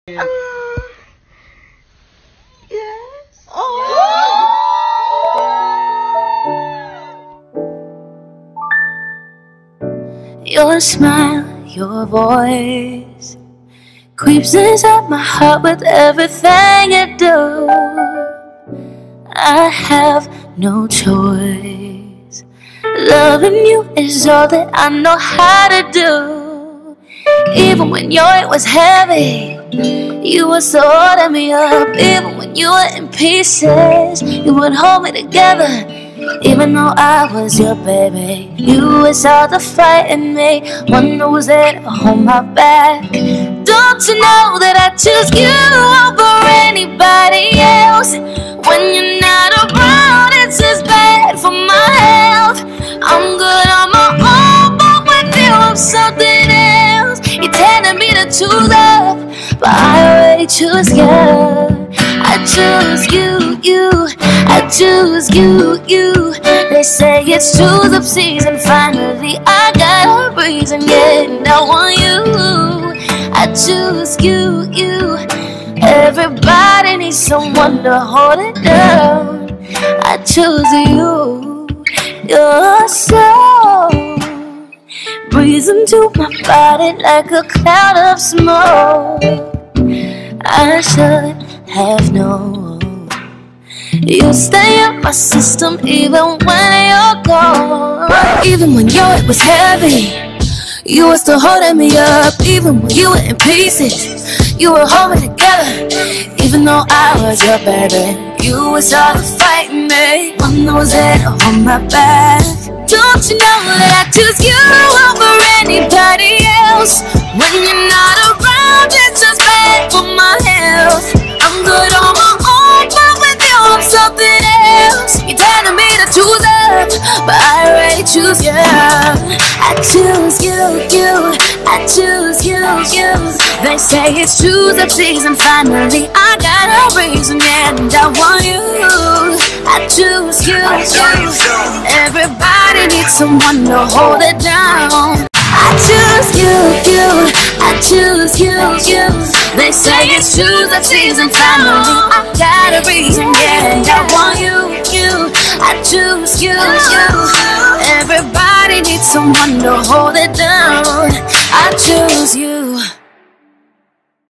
Yes. Your smile, your voice creeps inside my heart with everything you do. I have no choice. Loving you is all that I know how to do. Even when your weight was heavy, you were so holding me up. Even when you were in pieces, you would hold me together. Even though I was your baby, you was all the fight in me. One who was there to hold my back. Don't you know that I choose you over anybody else? When you're not around, it's just bad for my health. I'm good on my own, but with you I'm something else. You're telling me to choose up, but I already choose you. I choose you, I choose you. They say it's choose up season. Finally I got a reason, yeah, and I want you. I choose you. Everybody needs someone to hold it down. I choose you. Your soul breathes into my body like a cloud of smoke. I should have known. You stay in my system even when you're gone. Even when your weight was heavy, you were still holding me up. Even when you were in pieces, you were holding me together. Even though I was your baby, you was all the fighting me. One that was there to hold my back. Don't you know that I choose you over anybody else? When you're not around, it's just bad for my health. I'm good on my own, but with you I'm something else. You're telling me to choose up, but I already choose you. I choose you. I choose you. They say it's choose up season. Finally I got a reason, yeah, and I want you. I choose you. Everybody needs someone to hold it down. I choose you. I choose you. They say it's choose up season. Finally I got a reason, yeah, and I want you. I choose you. Everybody needs someone to hold it down. I choose you.